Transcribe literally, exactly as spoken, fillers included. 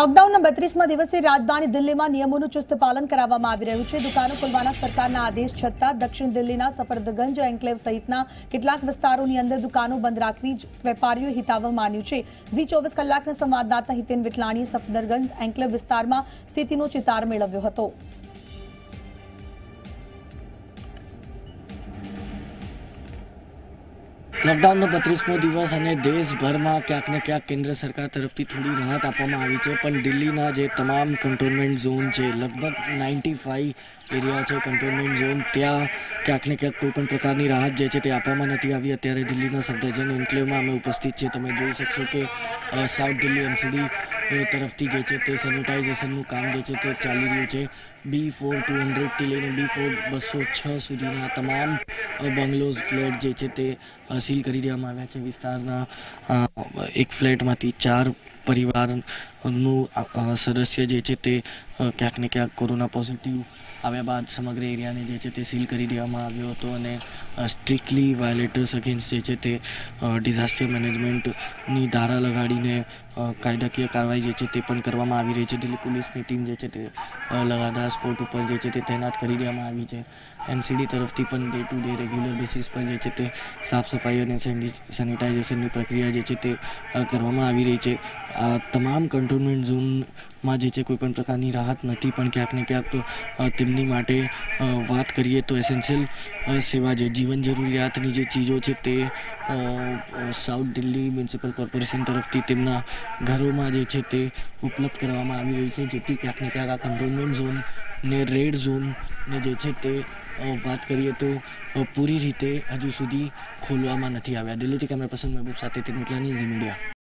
લોકડાઉનના બત્રીસમાં દિવસે રાજધાની દિલ્હીમાં નિયમોનું ચુસ્ત પાલન કરાવવામાં આવી રહ્યું છે। દુકાનો ખોલવાના સરકારના આદેશ છતાં દક્ષિણ દિલ્હીના સફદરગંજ એન્ક્લેવ સહિતના કેટલાક વિસ્તારોની અંદર દુકાનો બંધ રાખવી જ વેપારીઓએ હિતાવહ માન્યું છે। ઝી ચોવીસ કલાકના સંવાદદાતા હિતેન વિઠલાણીએ સફદરગંજ એન્ક્લેવ વિસ્તારમાં સ્થિતિનો ચિતાર મેળવ્યો હતો। लॉकडाउन बत्रीसमो दिवस और देशभर में क्या ने क्या केन्द्र सरकार तरफ थोड़ी राहत आपवामां आवी छे, पण दिल्लीना जे तमाम कंटोनमेंट झोन है लगभग नाइंटी फाइव एरिया है कंटोनमेंट झोन त्या क्या ने क्या कोईपण प्रकार की राहत जे छे आपवामां नथी आवी। अत्यारे दिल्लीना सफदरजंग एन्क्लेव में अमे उपस्थित छे। तमे जोई शकशो के साउथ दिल्ली एमसीडी तरफथी जे छे ते सेनिटाइजेशननुं काम जे छे ते चाली रह्युं छे। बी फोर टू हंड्रेड थी लईने बी फोर बसो छ सुधीना तमाम बंगलोज फ्लेट जे छे ते सील करी देवामां आव्या छे। विस्तारना एक फ्लेटमांथी चार परिवारनुं सदस्य जे छे ते क्यांक ने क्यांक कोरोना पॉजिटिव આવ્યા બાદ સમગ્ર એરિયાને જે છે તે સીલ કરી દેવામાં આવ્યો હતો અને સ્ટ્રિક્ટલી વાયોલેટર્સ અગેન્સ્ટ જે છે તે ડિઝાસ્ટર મેનેજમેન્ટની ધારા લગાડીને કાયદાકીય કાર્યવાહી જે છે તે પણ કરવામાં આવી રહી છે। દિલ્હી પોલીસની ટીમ જે છે તે લગાતાર સ્પોટ ઉપર જે છે તે તૈનાત કરી દેવામાં આવી છે। એમસીડી તરફથી પણ day to day regular basis પર જે છે તે સાફ સફાઈ અને સેનિટાઇઝેશનની પ્રક્રિયા જે છે તે કરવામાં આવી રહી છે। આ તમામ કંટોનમેન્ટ ઝોનમાં જે છે કોઈપણ પ્રકારની રાહત નથી, પણ ક્યાંક ને ક્યાંક તેમની માટે વાત કરીએ તો એસેન્શિયલ સેવા જે જીવન જરૂરિયાતની જે ચીજો છે તે સાઉથ દિલ્હી મ્યુનિસિપલ કોર્પોરેશન તરફથી તેમના ઘરોમાં જે છે તે ઉપલબ્ધ કરવામાં આવી રહી છે, જેથી ક્યાંક ને ક્યાંક આ કંટોનમેન્ટ ઝોન ને રેડ ઝોન ને જે છે તે વાત કરીએ તો પૂરી રીતે હજુ સુધી ખોલવામાં નથી આવ્યા। દિલ્હીથી કેમેરા પર્સન મહેબૂબ સાથે હિતેન વિઠલાણી, ઝી મીડિયા।